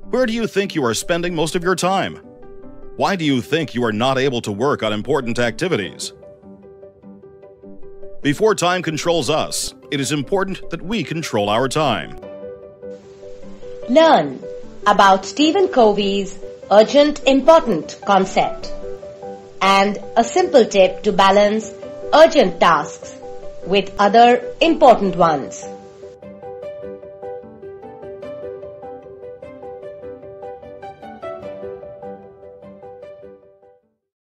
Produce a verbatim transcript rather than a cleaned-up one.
Where do you think you are spending most of your time? Why do you think you are not able to work on important activities? Before time controls us, it is important that we control our time. Learn about Stephen Covey's urgent important concept and a simple tip to balance urgent tasks with other important ones.